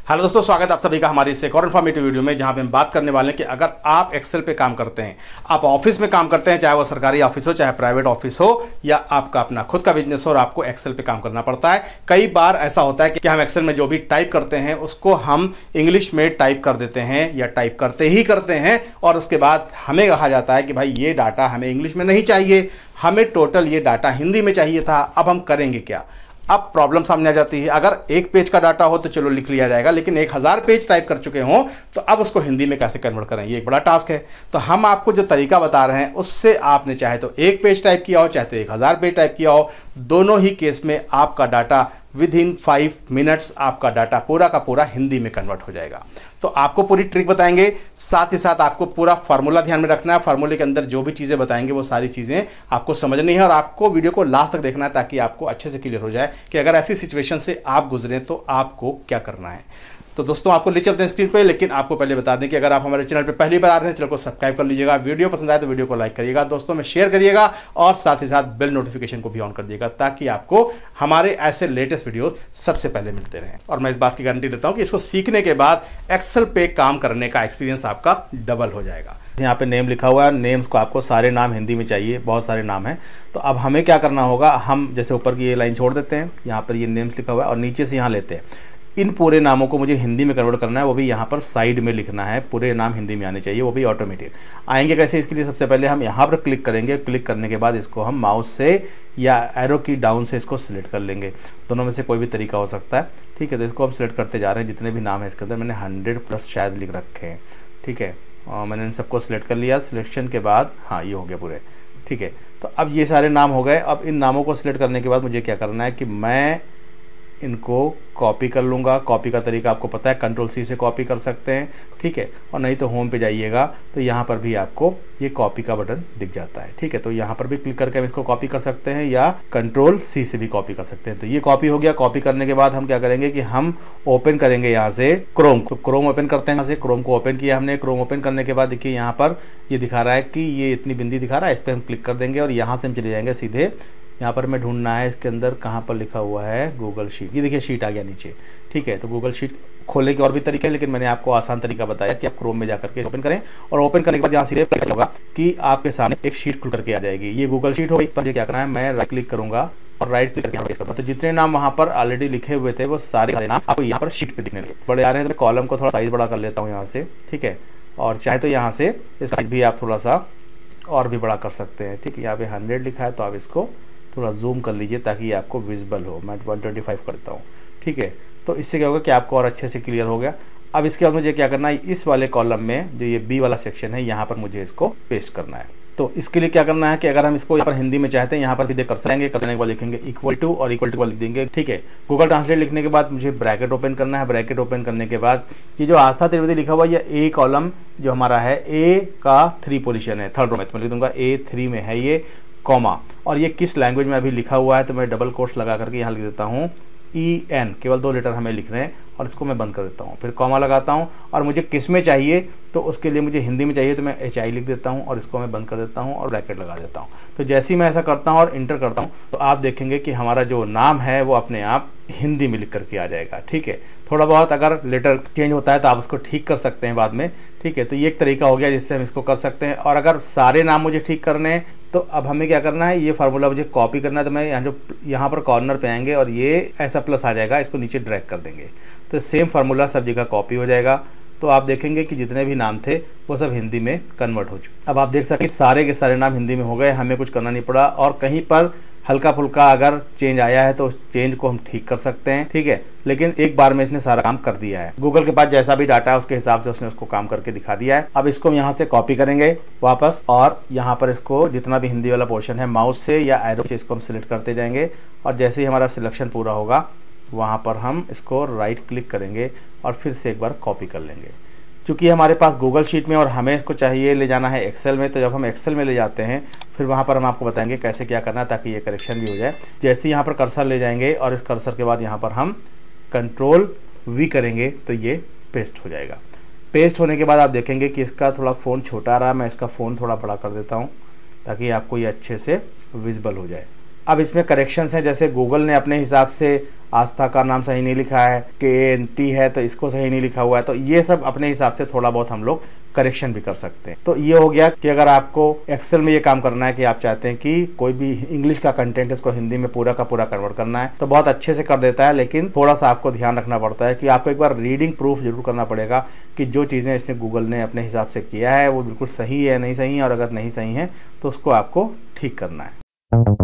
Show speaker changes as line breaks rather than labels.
Hello दोस्तों, स्वागत है आप सभी का हमारी इस एक और इन्फॉर्मेटिव वीडियो में, जहां पे हम बात करने वाले हैं कि अगर आप एक्सेल पे काम करते हैं, आप ऑफिस में काम करते हैं, चाहे वो सरकारी ऑफिस हो, चाहे प्राइवेट ऑफिस हो, या आपका अपना खुद का बिजनेस हो और आपको एक्सेल पे काम करना पड़ता है। कई बार ऐसा होता है कि हम एक्सेल में जो भी टाइप करते हैं उसको हम इंग्लिश में टाइप कर देते हैं या टाइप करते हैं और उसके बाद हमें कहा जाता है कि भाई ये डाटा हमें इंग्लिश में नहीं चाहिए, हमें टोटल ये डाटा हिंदी में चाहिए था। अब हम करेंगे क्या? अब प्रॉब्लम सामने आ जाती है। अगर एक पेज का डाटा हो तो चलो लिख लिया जाएगा, लेकिन 1000 पेज टाइप कर चुके हो तो अब उसको हिंदी में कैसे कन्वर्ट करें, ये एक बड़ा टास्क है। तो हम आपको जो तरीका बता रहे हैं उससे आपने चाहे तो एक पेज टाइप किया हो, चाहे तो 1000 पेज टाइप किया हो, दोनों ही केस में आपका डाटा विद इन 5 मिनट्स आपका डाटा पूरा का पूरा हिंदी में कन्वर्ट हो जाएगा। तो आपको पूरी ट्रिक बताएंगे, साथ ही साथ आपको पूरा फार्मूला ध्यान में रखना है। फार्मूले के अंदर जो भी चीज़ें बताएंगे वो सारी चीज़ें आपको समझनी है और आपको वीडियो को लास्ट तक देखना है ताकि आपको अच्छे से क्लियर हो जाए कि अगर ऐसी सिचुएशन से आप गुजरें तो आपको क्या करना है। तो दोस्तों आपको ले चलते हैं स्क्रीन पे, लेकिन आपको पहले बता दें कि अगर आप हमारे चैनल पे पहली बार आ रहे हैं, चैनल को सब्सक्राइब कर लीजिएगा। वीडियो पसंद आए तो वीडियो को लाइक करिएगा, दोस्तों में शेयर करिएगा और साथ ही साथ बेल नोटिफिकेशन को भी ऑन कर दिएगा ताकि आपको हमारे ऐसे लेटेस्ट वीडियो सबसे पहले मिलते रहें। और मैं इस बात की गारंटी देता हूं कि इसको सीखने के बाद एक्सेल पे काम करने का एक्सपीरियंस आपका डबल हो जाएगा। यहाँ पे नेम लिखा हुआ है, नेम्स को आपको सारे नाम हिंदी में चाहिए, बहुत सारे नाम हैं। तो अब हमें क्या करना होगा, हम जैसे ऊपर की ये लाइन छोड़ देते हैं, यहाँ पर ये नेम्स लिखा हुआ है और नीचे से यहाँ लेते हैं। इन पूरे नामों को मुझे हिंदी में कन्वर्ट करना है, वो भी यहाँ पर साइड में लिखना है, पूरे नाम हिंदी में आने चाहिए, वो भी ऑटोमेटिक आएंगे। कैसे? इसके लिए सबसे पहले हम यहाँ पर क्लिक करेंगे। क्लिक करने के बाद इसको हम माउस से या एरो की डाउन से इसको सिलेक्ट कर लेंगे। दोनों में से कोई भी तरीका हो सकता है, ठीक है। तो इसको हम सिलेक्ट करते जा रहे हैं। जितने भी नाम है इसके अंदर मैंने 100+ शायद लिख रखे हैं, ठीक है। और मैंने इन सबको सिलेक्ट कर लिया। सिलेक्शन के बाद हाँ ये हो गया पूरे, ठीक है। तो अब ये सारे नाम हो गए। अब इन नामों को सिलेक्ट करने के बाद मुझे क्या करना है कि मैं इनको कॉपी कर लूँगा। कॉपी का तरीका आपको पता है, Ctrl+C से कॉपी कर सकते हैं, ठीक है। और नहीं तो होम पे जाइएगा तो यहाँ पर भी आपको ये कॉपी का बटन दिख जाता है, ठीक है। तो यहाँ पर भी क्लिक करके हम इसको कॉपी कर सकते हैं या Ctrl+C से भी कॉपी कर सकते हैं। तो ये कॉपी हो गया। कॉपी करने के बाद हम क्या करेंगे कि हम ओपन करेंगे यहाँ से क्रोम। तो क्रोम ओपन करते हैं। यहाँ से क्रोम को ओपन किया हमने। क्रोम ओपन करने के बाद देखिए यहाँ पर ये दिखा रहा है कि ये इतनी बिंदी दिखा रहा है, इस पर हम क्लिक कर देंगे और यहाँ से हम चले जाएंगे सीधे। यहाँ पर मैं ढूंढना है इसके अंदर कहाँ पर लिखा हुआ है गूगल शीट। ये देखिए शीट आ गया नीचे, ठीक है। तो गूगल शीट खोलने के और भी तरीके हैं, लेकिन मैंने आपको आसान तरीका बताया कि आप क्रोम में जाकर के ओपन करें और ओपन करने के बाद यहाँ सीधे क्लिक होगा कि आपके सामने एक शीट खुल करके आ जाएगी। ये गूगल शीट होगी। पर क्या करना है, मैं राइट क्लिक करूंगा और राइट क्लिक करके पेस्ट करूंगा। तो जितने नाम वहाँ पर ऑलरेडी लिखे हुए थे वो सारे नाम आपको यहाँ पर शीट पे दिखने लगे। बड़े आ रहे हैं तो कॉलम को थोड़ा साइज बड़ा कर लेता हूँ यहाँ से, ठीक है। और चाहे तो यहाँ से इसका साइज भी आप थोड़ा सा और भी बड़ा कर सकते हैं, ठीक है। यहाँ पे 100 लिखा है तो आप इसको थोड़ा जूम कर लीजिए ताकि आपको विजिबल हो। मैं 125 करता हूँ, ठीक है। तो इससे क्या होगा कि आपको और अच्छे से क्लियर हो गया। अब इसके बाद मुझे क्या करना है, इस वाले कॉलम में जो ये बी वाला सेक्शन है यहाँ पर मुझे इसको पेस्ट करना है। तो इसके लिए क्या करना है कि अगर हम इसको यहाँ पर हिंदी में चाहते हैं, यहाँ पर भी कर सकेंगे। करने के बाद लिखेंगे इक्वल टू और इक्वल टू लिख देंगे, ठीक है। गूगल ट्रांसलेट लिखने के बाद मुझे ब्रैकेट ओपन करना है। ब्रैकेट ओपन करने के बाद ये जो आस्था त्रिवेदी लिखा हुआ है, ये ए कॉलम जो हमारा है, ए का 3 पोजीशन है, 3rd रो में। तो मैं लिख दूंगा A3 में है ये, कॉमा। और ये किस लैंग्वेज में अभी लिखा हुआ है तो मैं डबल कोट्स लगा करके यहाँ लिख देता हूँ EN, केवल 2 लेटर हमें लिख रहे हैं और इसको मैं बंद कर देता हूँ। फिर कॉमा लगाता हूँ और मुझे किस में चाहिए तो उसके लिए मुझे हिंदी में चाहिए तो मैं HI लिख देता हूँ और इसको मैं बंद कर देता हूँ और ब्रैकेट लगा देता हूँ। तो जैसे ही मैं ऐसा करता हूँ और इंटर करता हूँ तो आप देखेंगे कि हमारा जो नाम है वो अपने आप हिंदी में लिख करके आ जाएगा, ठीक है। थोड़ा बहुत अगर लेटर चेंज होता है तो आप उसको ठीक कर सकते हैं बाद में, ठीक है। तो ये एक तरीका हो गया जिससे हम इसको कर सकते हैं। और अगर सारे नाम मुझे ठीक करने हैं तो अब हमें क्या करना है, ये फार्मूला मुझे कॉपी करना है। तो मैं यहाँ पर कॉर्नर पे आएंगे और ये ऐसा प्लस आ जाएगा, इसको नीचे ड्रैग कर देंगे तो सेम फार्मूला सब जगह कॉपी हो जाएगा। तो आप देखेंगे कि जितने भी नाम थे वो सब हिंदी में कन्वर्ट हो चुके। अब आप देख सकते हैं सारे के सारे नाम हिंदी में हो गए, हमें कुछ करना नहीं पड़ा। और कहीं पर हल्का फुल्का अगर चेंज आया है तो उस चेंज को हम ठीक कर सकते हैं, ठीक है। लेकिन एक बार में इसने सारा काम कर दिया है। गूगल के पास जैसा भी डाटा है उसके हिसाब से उसने उसको काम करके दिखा दिया है। अब इसको यहाँ से कॉपी करेंगे वापस और यहाँ पर इसको जितना भी हिंदी वाला पोर्शन है माउस से या एरो से इसको हम सिलेक्ट करते जाएंगे और जैसे ही हमारा सिलेक्शन पूरा होगा वहाँ पर हम इसको राइट क्लिक करेंगे और फिर से एक बार कॉपी कर लेंगे। क्योंकि हमारे पास गूगल शीट में और हमें इसको चाहिए ले जाना है एक्सेल में, तो जब हम एक्सेल में ले जाते हैं फिर वहाँ पर हम आपको बताएंगे कैसे क्या करना है ताकि ये करेक्शन भी हो जाए। जैसे यहाँ पर कर्सर ले जाएंगे और इस कर्सर के बाद यहाँ पर हम Ctrl+V करेंगे तो ये पेस्ट हो जाएगा। पेस्ट होने के बाद आप देखेंगे कि इसका थोड़ा फ़ोन छोटा आ रहा है। मैं इसका फ़ोन थोड़ा बड़ा कर देता हूँ ताकि आपको ये अच्छे से विजिबल हो जाए, अब इसमें करेक्शंस हैं, जैसे गूगल ने अपने हिसाब से आस्था का नाम सही नहीं लिखा है, KNT है तो इसको सही नहीं लिखा हुआ है, तो ये सब अपने हिसाब से थोड़ा बहुत हम लोग करेक्शन भी कर सकते हैं। तो ये हो गया कि अगर आपको एक्सेल में ये काम करना है कि आप चाहते हैं कि कोई भी इंग्लिश का कंटेंट इसको हिंदी में पूरा का पूरा कन्वर्ट करना है, तो बहुत अच्छे से कर देता है, लेकिन थोड़ा सा आपको ध्यान रखना पड़ता है कि आपको एक बार रीडिंग प्रूफ जरूर करना पड़ेगा कि जो चीज़ें इसने गूगल ने अपने हिसाब से किया है वो बिल्कुल सही है नहीं सही है, और अगर नहीं सही है तो उसको आपको ठीक करना है।